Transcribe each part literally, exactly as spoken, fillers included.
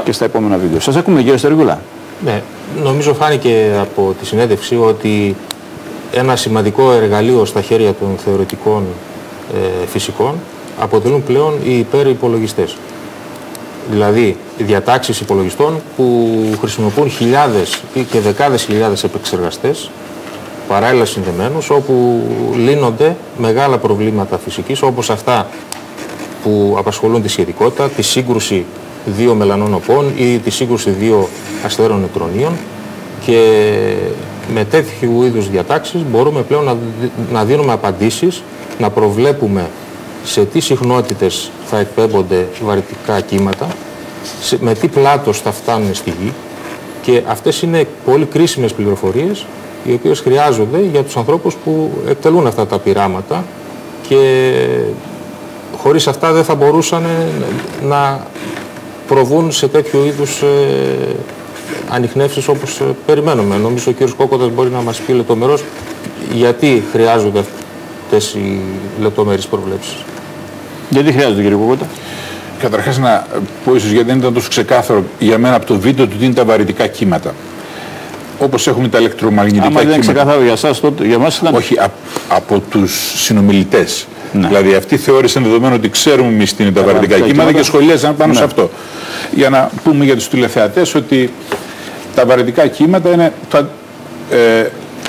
και στα επόμενα βίντεο. Σας ακούμε, κύριε Στεριβούλα. Ναι, νομίζω φάνηκε από τη συνέντευξη ότι ένα σημαντικό εργαλείο στα χέρια των θεωρητικών ε, φυσικών αποτελούν πλέον οι υπερυπολογιστές. Δηλαδή, οι διατάξεις υπολογιστών που χρησιμοποιούν χιλιάδες ή και δεκάδες χιλιάδες επεξεργαστές παράλληλα συνδεμένους, όπου λύνονται μεγάλα προβλήματα φυσικής, όπως αυτά που απασχολούν τη σχετικότητα, τη σύγκρουση δύο μελανών οπών ή τη σύγκρουση δύο αστέρων νετρονίων, και με τέτοιου είδους διατάξεις μπορούμε πλέον να, να δίνουμε απαντήσεις, να προβλέπουμε σε τι συχνότητες θα εκπέμπονται βαρυτικά κύματα, σε, με τι πλάτος θα φτάνουν στη Γη, και αυτές είναι πολύ κρίσιμες πληροφορίες οι οποίες χρειάζονται για τους ανθρώπους που εκτελούν αυτά τα πειράματα, και χωρίς αυτά δεν θα μπορούσαν να προβούν σε τέτοιου είδους ε, ανιχνεύσεις όπως ε, περιμένουμε. Νομίζω ο κ. Κόκοτας μπορεί να μας πει λεπτομερώς γιατί χρειάζονται αυτές οι λεπτομέρειες προβλέψεις. Γιατί χρειάζονται, κύριε Κόκοτα? Καταρχάς να πω, ίσως γιατί δεν ήταν τόσο ξεκάθαρο για μένα από το βίντεο του, τι είναι τα βαρυτικά κύματα. Όπως έχουμε τα ηλεκτρομαγνητικά κύματα. Άμα δεν είναι ξεκάθαρο για εσάς, τότε για εμάς ήταν. Όχι, α, από τους συνομιλητές. Ναι. Δηλαδή αυτοί θεώρησαν δεδομένο ότι ξέρουμε εμείς τι είναι τα βαρυτικά κύματα, κύματα και σχολίαζαν πάνω ναι. σε αυτό. Για να πούμε για τους τηλεθεατές ότι τα βαρυτικά κύματα είναι το, ε,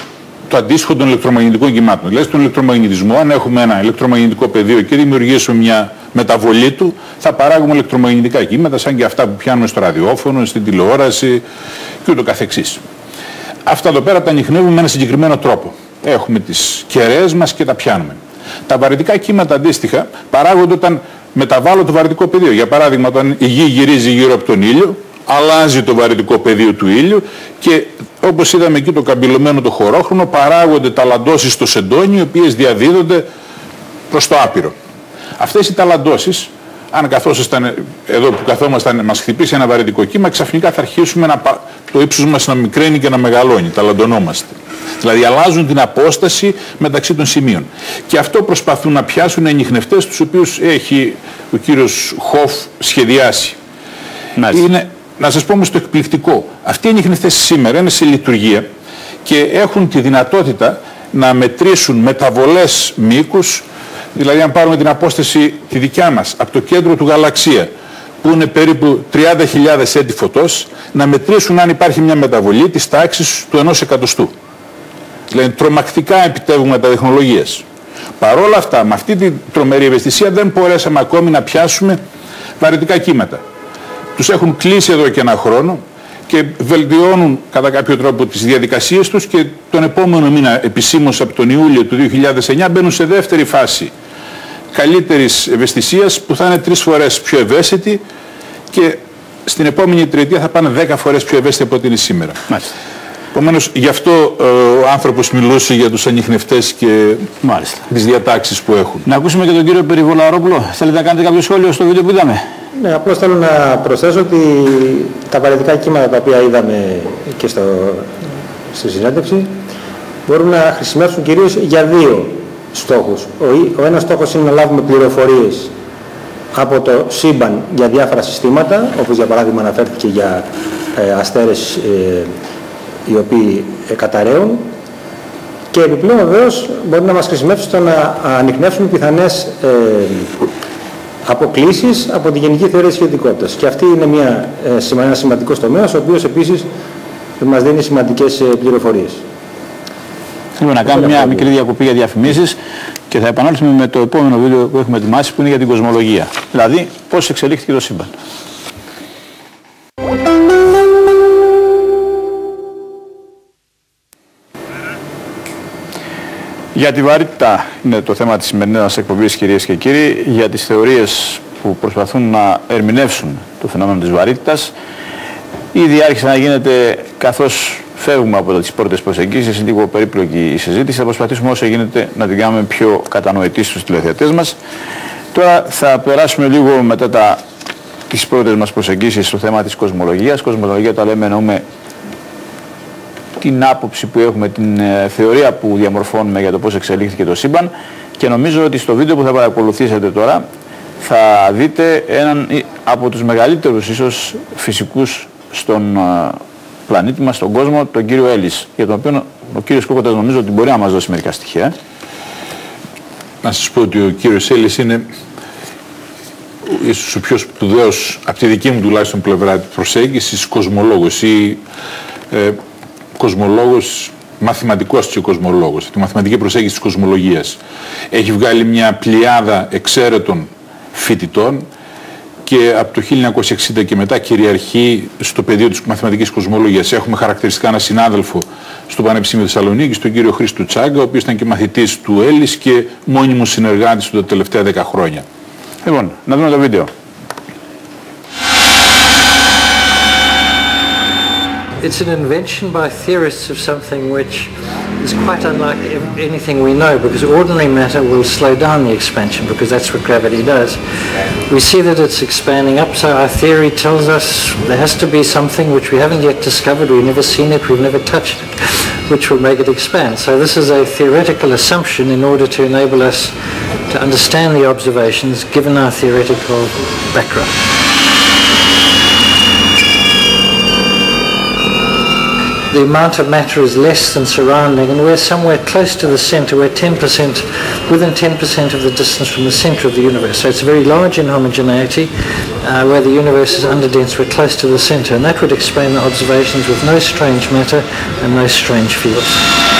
το αντίστοιχο των ηλεκτρομαγνητικών κυμάτων. Δηλαδή στον ηλεκτρομαγνητισμό, αν έχουμε ένα ηλεκτρομαγνητικό πεδίο και δημιουργήσουμε μια μεταβολή του, θα παράγουμε ηλεκτρομαγνητικά κύματα σαν και αυτά που πιάνουμε στο ραδιόφωνο, στην τηλεόραση και ούτω καθεξής. Αυτά εδώ πέρα τα ανιχνεύουμε με ένα συγκεκριμένο τρόπο. Έχουμε τις κεραίες μας και τα πιάνουμε. Τα βαρυτικά κύματα αντίστοιχα παράγονται όταν μεταβάλλω το βαρυτικό πεδίο. Για παράδειγμα, όταν η Γη γυρίζει γύρω από τον ήλιο, αλλάζει το βαρυτικό πεδίο του ήλιου και όπως είδαμε εκεί το καμπυλωμένο το χωρόχρονο, παράγονται ταλαντώσεις στο σεντόνι, οι οποίες διαδίδονται προς το άπειρο. Αυτές οι ταλαντώσεις, αν καθόσασταν εδώ που καθόμασταν, μας χτυπήσει ένα βαρυτικό κύμα, ξαφνικά θα αρχίσουμε να, το ύψος μας να μικραίνει και να μεγαλώνει, ταλαντωνόμαστε. Δηλαδή αλλάζουν την απόσταση μεταξύ των σημείων. Και αυτό προσπαθούν να πιάσουν οι ανιχνευτές, τους οποίους έχει ο κύριος Χοφ σχεδιάσει. Είναι, να σας πω όμως το εκπληκτικό. Αυτοί οι ανιχνευτές σήμερα είναι σε λειτουργία και έχουν τη δυνατότητα να μετρήσουν μεταβολές μήκους. Δηλαδή αν πάρουμε την απόσταση τη δικιά μας από το κέντρο του γαλαξία, που είναι περίπου τριάντα χιλιάδες έτη φωτός, να μετρήσουν αν υπάρχει μια μεταβολή της τάξης του ενός εκατοστού. Δηλαδή τρομακτικά επιτεύγματα τεχνολογίας. Παρ' όλα αυτά, με αυτή την τρομερή ευαισθησία δεν μπορέσαμε ακόμη να πιάσουμε βαρυτικά κύματα. Τους έχουν κλείσει εδώ και ένα χρόνο και βελτιώνουν κατά κάποιο τρόπο τις διαδικασίες τους, και τον επόμενο μήνα, επισήμως από τον Ιούλιο του δύο χιλιάδες εννιά, μπαίνουν σε δεύτερη φάση καλύτερης ευαισθησίας, που θα είναι τρεις φορές πιο ευαίσθητη, και στην επόμενη τριετία θα πάνε δέκα φορές πιο ευαίσθητη από ό,τι είναι σήμερα. Μάλιστα. Επομένως, γι' αυτό ε, ο άνθρωπος μιλούσε για τους ανιχνευτές και Μάλιστα. τις διατάξεις που έχουν. Να ακούσουμε και τον κύριο Περιβολαρόπουλο. Θέλετε να κάνετε κάποιο σχόλιο στο βίντεο που είδαμε? Ναι, απλώς θέλω να προσθέσω ότι τα βαρυτικά κύματα τα οποία είδαμε και στο, στη συνέντευξη μπορούν να χρησιμεύσουν κυρίως για δύο στόχους. Ο, ο ένας στόχος είναι να λάβουμε πληροφορίες από το σύμπαν για διάφορα συστήματα, όπως για παράδειγμα αναφέρθηκε για ε, αστέρες ε, οι οποίοι ε, καταραίουν, και επιπλέον βεβαίως μπορεί να μας χρησιμεύσει στο να ανιχνεύσουμε πιθανές ε, αποκλήσεις από τη γενική θεωρία της σχετικότητας. Και αυτή είναι μια, ε, ένα σημαντικός τομέας, ο οποίος επίσης μας δίνει σημαντικές ε, πληροφορίες. Λοιπόν, να κάνουμε μια μικρή διακοπή για διαφημίσεις και θα επανέλθουμε με το επόμενο βίντεο που έχουμε ετοιμάσει, που είναι για την κοσμολογία. Δηλαδή, πώς εξελίχθηκε το σύμπαν. Για τη βαρύτητα είναι το θέμα της σημερινής μας εκπομπής, κυρίες και κύριοι, για τις θεωρίες που προσπαθούν να ερμηνεύσουν το φαινόμενο της βαρύτητας. Ήδη άρχισε να γίνεται καθώς φεύγουμε από τις πρώτες προσεγγίσεις, είναι λίγο περίπλοκη η συζήτηση. Θα προσπαθήσουμε όσο γίνεται να την κάνουμε πιο κατανοητή στους τηλεθεατές μας. Τώρα θα περάσουμε λίγο μετά τα, τις πρώτες μας προσεγγίσεις στο θέμα της κοσμολογίας. Κοσμολογία, τα λέμε, εννοούμε την άποψη που έχουμε, την ε, θεωρία που διαμορφώνουμε για το πώς εξελίχθηκε το σύμπαν, και νομίζω ότι στο βίντεο που θα παρακολουθήσετε τώρα θα δείτε έναν από τους μεγαλύτερους ίσως φυσικούς στον πλανήτη μας, στον κόσμο, τον κύριο Έλλης, για τον οποίο ο κύριος Κόκοτας νομίζω ότι μπορεί να μας δώσει μερικά στοιχεία. Να σας πω ότι ο κύριος Έλλης είναι ίσως ο πιο σπουδαίος, από τη δική μου τουλάχιστον πλευρά προσέγγισης, κοσμολόγος ή ε, κοσμολόγος, μαθηματικός και κοσμολόγος, τη μαθηματική προσέγγιση της κοσμολογίας. Έχει βγάλει μια πλειάδα εξαίρετων φοιτητών και από το χίλια εννιακόσια εξήντα και μετά κυριαρχεί στο πεδίο της μαθηματικής κοσμολογίας. Έχουμε χαρακτηριστικά ένα συνάδελφο στο Πανεπιστήμιο Θεσσαλονίκης, τον κύριο Χρήστο Τσάγκα, ο οποίος ήταν και μαθητής του Έλλης και μόνιμος συνεργάτης του τα τελευταία δέκα χρόνια. Λοιπόν, να δούμε το βίντεο. It's an invention by theorists of something which is quite unlike anything we know, because ordinary matter will slow down the expansion, because that's what gravity does. We see that it's expanding up, so our theory tells us there has to be something which we haven't yet discovered, we've never seen it, we've never touched it, which will make it expand. So this is a theoretical assumption in order to enable us to understand the observations given our theoretical background. The amount of matter is less than surrounding, and we're somewhere close to the center. We're ten percent, within ten percent of the distance from the center of the universe. So it's very large in homogeneity, uh, where the universe is underdense. We're close to the center, and that would explain the observations with no strange matter and no strange fields.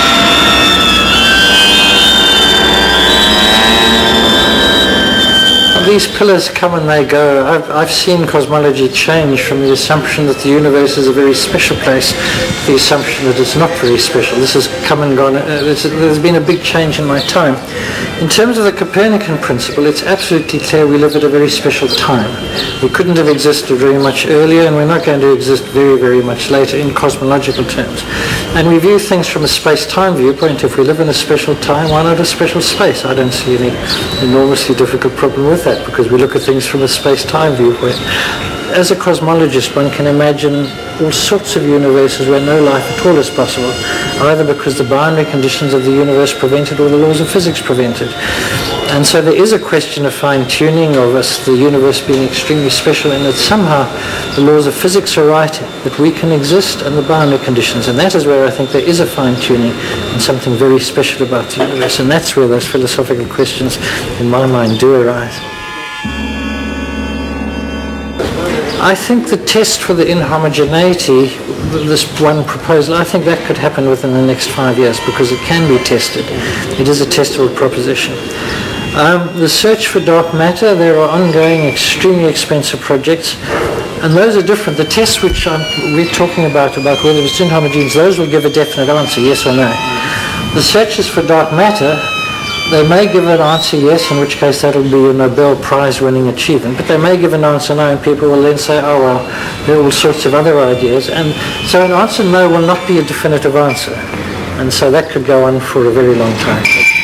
These pillars come and they go. I've, I've seen cosmology change from the assumption that the universe is a very special place to the assumption that it's not very special. This has come and gone. Uh, there's, there's been a big change in my time. In terms of the Copernican principle, it's absolutely clear we live at a very special time. We couldn't have existed very much earlier, and we're not going to exist very, very much later in cosmological terms. And we view things from a space-time viewpoint. If we live in a special time, why not a special space? I don't see any enormously difficult problem with that, because we look at things from a space-time viewpoint. As a cosmologist, one can imagine all sorts of universes where no life at all is possible, either because the boundary conditions of the universe prevent it or the laws of physics prevent it. And so there is a question of fine-tuning of us, the universe being extremely special, and that somehow the laws of physics are right, that we can exist and the boundary conditions. And that is where I think there is a fine-tuning and something very special about the universe. And that's where those philosophical questions, in my mind, do arise. I think the test for the inhomogeneity, this one proposal, I think that could happen within the next five years because it can be tested. It is a testable proposition. Um, the search for dark matter, there are ongoing extremely expensive projects, and those are different. The tests which I'm, we're talking about, about whether it's inhomogeneous, those will give a definite answer, yes or no. The searches for dark matter, they may give an answer yes, in which case that will be a Nobel Prize winning achievement, but they may give an answer no, and people will then say, oh well, there are all sorts of other ideas, and so an answer no will not be a definitive answer, and so that could go on for a very long time.